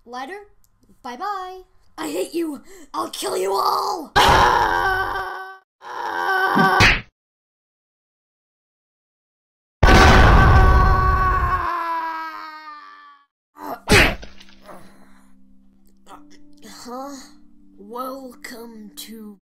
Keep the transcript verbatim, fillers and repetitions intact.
Lighter, bye-bye. I hate you. I'll kill you all. Huh? Welcome to